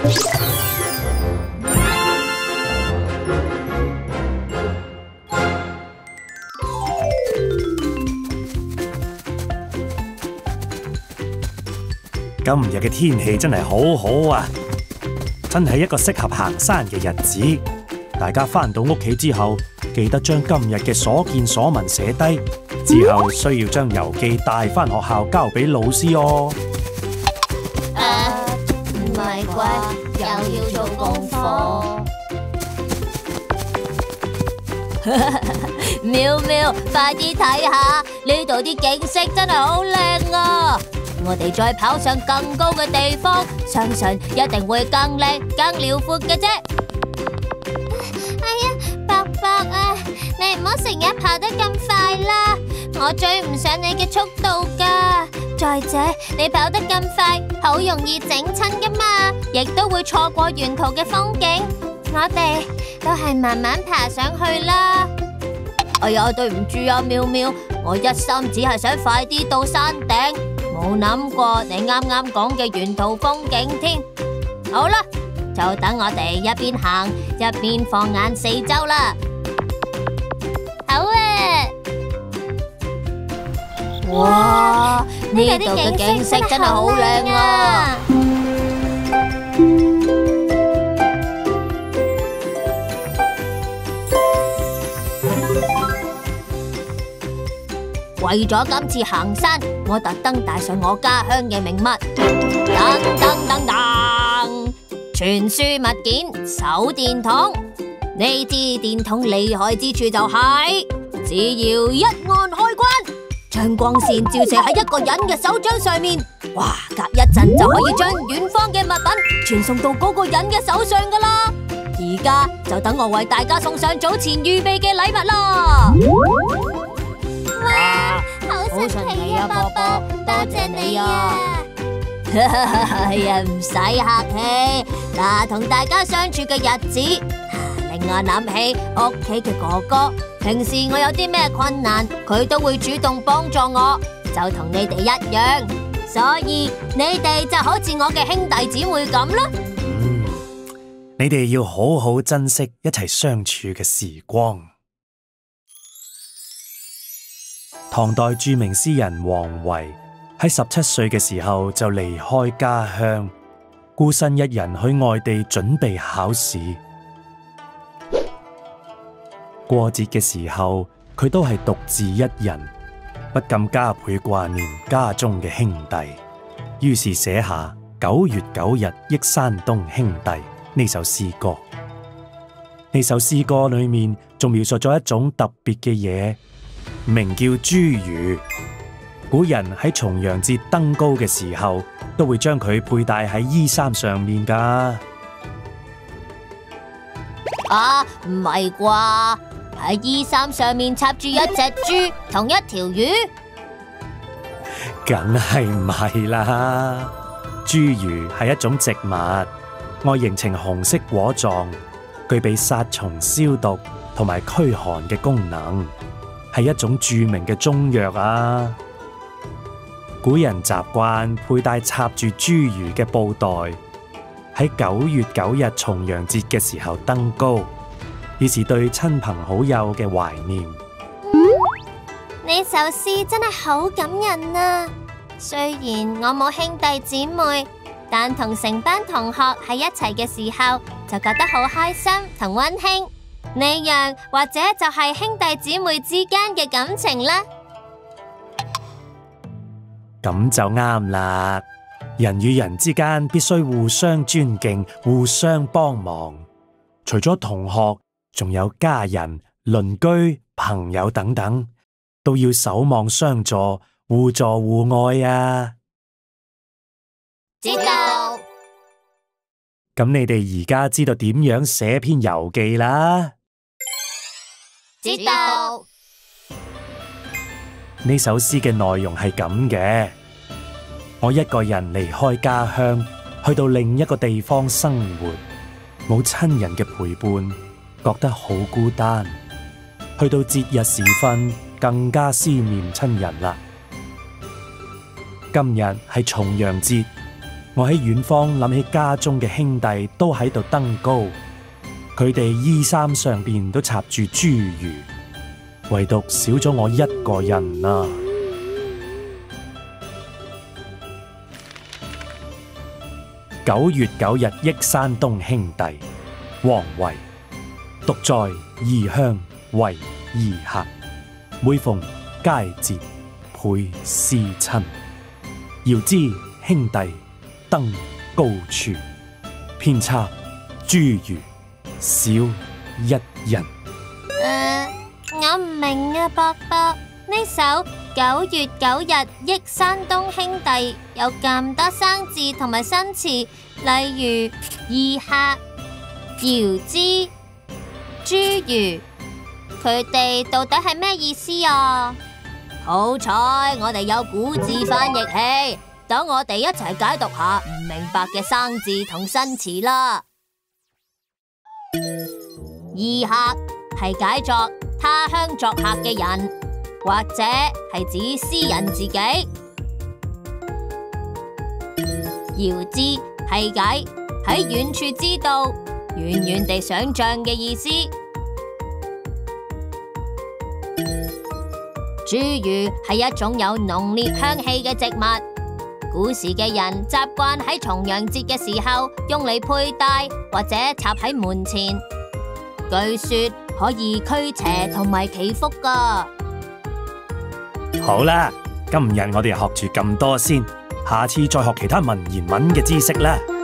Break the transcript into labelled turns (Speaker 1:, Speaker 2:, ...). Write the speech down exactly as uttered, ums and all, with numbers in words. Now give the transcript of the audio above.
Speaker 1: 今日嘅天氣真係好好啊，真係一個適合行山嘅日子。大家返到屋企之後，記得將今日嘅所見所聞寫低，之後需要將郵寄帶返學校交俾老師哦。
Speaker 2: 誒，唔係啩？又要做功課？妙妙，快啲睇下呢度啲景色真係好靚啊！我哋再跑上更高嘅地方，相信一定會更靚、更遼闊嘅啫。哎呀，伯伯啊，你唔好成日跑得咁快啦，我追唔上你嘅速度噶。再者，你跑得咁快，好容易整親噶嘛，亦都會錯過沿途嘅風景。我哋都係慢慢爬上去啦。哎呀，對唔住啊，妙妙，我一心只係想快啲到山頂。冇諗過你啱啱講嘅沿途風景添。好啦，就等我哋一邊行一邊放眼四周啦。好啊！哇，呢度嘅景色真係好靚啊！為咗今次行山，我特登帶上我家鄉嘅名物，噔噔噔噔，傳輸物件手電筒。呢支電筒厲害之處就係，只要一按開關，將光線照射喺一個人嘅手掌上面，哇，隔一陣就可以將遠方嘅物品傳送到嗰個人嘅手上噶啦。而家就等我為大家送上早前預備嘅禮物啦。哇，好神奇啊，伯伯，多謝你啊！哎呀，唔使客氣。嗱，同大家相處嘅日子，令我諗起屋企嘅哥哥。平時我有啲咩困難，佢都會主動幫助我，就同你哋一樣。所以你哋就好似我嘅兄弟姊妹咁啦。
Speaker 1: 嗯，你哋要好好珍惜一齊相處嘅時光。唐代著名詩人王維喺十七歲嘅時候就離開家鄉，孤身一人去外地準備考試。過節嘅時候，佢都係獨自一人，不禁加倍掛念家中嘅兄弟，於是寫下《九月九日憶山東兄弟》呢首詩歌。呢首詩歌裏面仲描述咗一種特別嘅嘢，名叫茱萸。古人喺重陽節登高嘅時候，都會將佢佩戴喺衣衫上面噶。
Speaker 2: 啊，唔係啩？喺衣衫上面插住一隻豬同一條魚？
Speaker 1: 梗係唔係啦！茱萸係一種植物，外形呈紅色果狀，具備殺蟲消毒同埋驅寒嘅功能，係一種著名嘅中藥啊！古人習慣佩戴插住茱萸嘅布袋，喺九月九日重陽節嘅時候登高，以示對親朋好友嘅懷念。
Speaker 2: 呢首詩真係好感人啊！雖然我冇兄弟姊妹，但同成班同學喺一齊嘅時候，就覺得好開心同溫馨。呢樣或者就係兄弟姊妹之間嘅感情啦。
Speaker 1: 咁就啱啦！人與人之間必須互相尊敬、互相幫忙。除咗同學，仲有家人、鄰居、朋友等等，都要守望相助、互助互愛啊！
Speaker 2: 知道。
Speaker 1: 咁你哋而家知道點樣寫篇遊記啦？
Speaker 2: 知道。
Speaker 1: 呢首詩嘅內容係咁嘅：我一個人離開家鄉，去到另一個地方生活，冇親人嘅陪伴，覺得好孤單。去到節日時分，更加思念親人啦。今日係重陽節， 我喺遠方諗起家中嘅兄弟都喺度登高，佢哋衣衫上邊都插住茱萸，唯獨少咗我一個人啊！九月九日憶山東兄弟，王維。獨在異鄉為異客，每逢佳節倍思親。遙知兄弟登高處，偏差茱萸少一人。
Speaker 2: 誒、呃，我唔明啊，伯伯，呢首九月九日憶山東兄弟有咁多生字同埋新詞，例如異客、遙知、茱萸，佢哋到底係咩意思啊？好彩我哋有古字翻譯器，等我哋一齊解讀下唔明白嘅生字同新詞啦。異客係解作他鄉作客嘅人，或者係指詩人自己。遙知係解喺遠處知道，遠遠地想象嘅意思。茱萸係一種有濃烈香氣嘅植物，古時嘅人習慣喺重陽節嘅時候用嚟佩戴或者插喺門前，據說可以驅邪同埋祈福㗎。
Speaker 1: 好啦，今日我哋學住咁多先，下次再學其他文言文嘅知識啦。